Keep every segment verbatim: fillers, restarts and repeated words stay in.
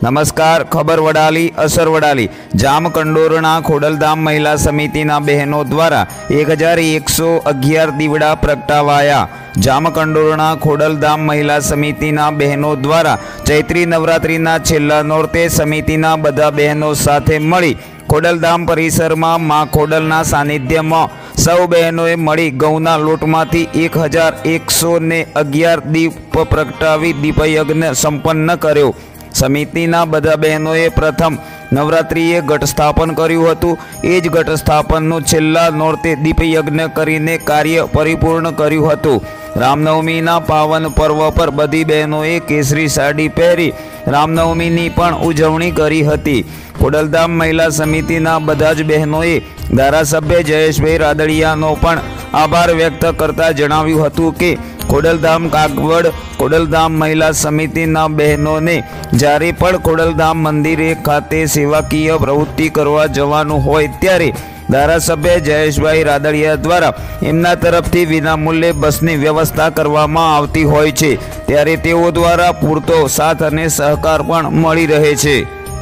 नमस्कार। खबर वडाली असर वडाली जामकंडोरणा खोडलधाम महिला समितिना बहनों द्वारा एक हज़ार एक सौ अगियार दीवड़ा प्रगटावाया। जामकंडोरणा खोडलधाम महिला समितिना बहनों द्वारा चैत्री नवरात्रिना छेल्ला नोरते समितिना बधा बहनों साथे मळी खोडलधाम परिसर में मां खोडलना सानिध्य में सौ बहनों मळी घऊना लोटमांथी एक हज़ार एक सौ ने अगियार दीप प्रगटावी दीपयज्ञ संपन्न कर्यो। समितिना बधा बहनों प्रथम नवरात्रिए घट स्थापन कर्युं हतुं। ए ज घट स्थापननुं छेल्ला नोरते दीपयज्ञ करीने कार्य परिपूर्ण कर्युं हतुं। रामनवमीना पावन पर्व पर बधी बहनोए केसरी साड़ी पहेरी रामनवमीनी पण उजवणी करी हती। खोडलधाम महिला समितिना बधा ज बहनोए धारासभ्य जयेशभाई रादड़ियानो पण आभार व्यक्त करता जणाव्युं हतुं के खोडलधाम कागवड खोडलधाम महिला समितिना बहनों ने ज्यारे पण खोडलधाम मंदिरे खाते सेवाकीय प्रवृत्ति करवा जवानुं होय त्यारे धारासभ्य जयेशभाई रादड़िया द्वारा एमना तरफथी विनामूल्ये बसनी व्यवस्था करवामां आवती होय छे, त्यारे तेओ द्वारा पूरतो साथ अने सहकार पण मळी रहे छे।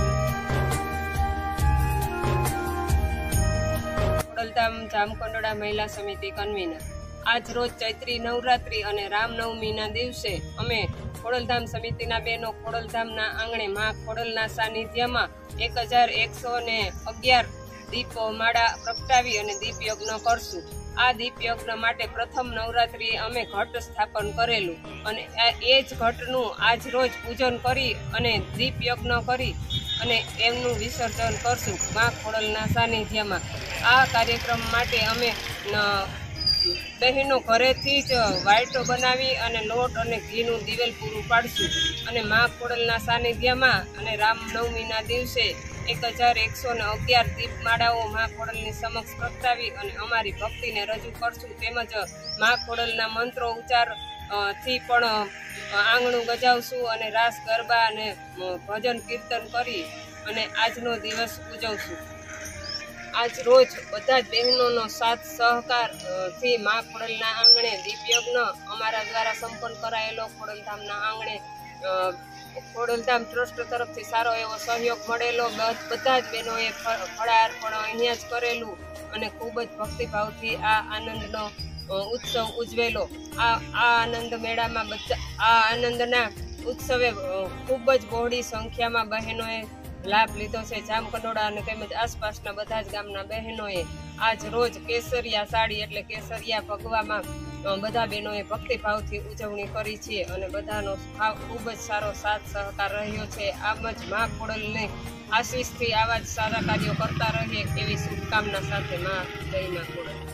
खोडलधाम जामकंडोरणा महिला समिति कन्वीनर आज रोज चैत्री नवरात्रि और रामनवमीना दिवसे अमे खोडलधाम समितिना बहनों खोडलधामना आंगणे मां खोडलना सानिध्यमां एक हज़ार एक सौ ने अगियार दीप माड़ा प्रगटावी अने दीप यज्ञ करशुं। आ दीप यज्ञ माटे प्रथम नवरात्रि अमे घट स्थापन करेलुं अने ए ज घटनुं आज रोज पूजन करी अने दीप यज्ञ करी अने एमनुं विसर्जन करशुं मां खोडलना सानिध्यमां। आ कार्यक्रम माटे अमे बहनों घरेथी ज वायटो बनावी अने लोट अने घीनुं दिवेल पूरुं पाडशुं अने मां खोडलना सानिध्यमां अने रामनवमीना दिवसे एक हज़ार एक सौ ने अगियार दीपमाळाओ मां खोडलनी समक्ष प्रगटावी अने अमारी भक्तिने रजू करशुं। तेमज मां खोडलना मंत्रो उच्चार थी पण आंगणुं गजावशुं अने रास गरबा अने भजन कीर्तन करी अने आजनो दिवस उजवशुं। आज रोज बधा ज बहनों साथ सहकार थी मां खोडलना आंगणे दीपयज्ञ अमारा द्वारा संपन्न करायेलो। खोडलधामना आंगणे खोडलधाम ट्रस्ट तरफथी सारो एवो सहयोग मळेलो। बधा ज बहनोए फळार पण अहींया ज करेलुं अने खूब ज भक्तिभावथी आ आनंदनो उत्सव उजवेलो। आ आ आनंद मेळामां बधा आ आनंदना उत्सवे खूब ज बहोળી संख्यामां बहनोए लाभ लीधो छे। जामकंडोरणा अने तेमज आसपासना बधा ज गामना बहनोए आज रोज केसरिया साड़ी एटले केसरिया भगवामां बधा बहनोए भक्तिभावथी उजवणी करी छे अने बधानो खूब ज सारो साथ सहकार रह्यो छे। आम ज मां खोडलने आशीषथी आवा ज सारा कार्यो करता रहीए एवी शुभकामना साथे मां जय मां खोडल।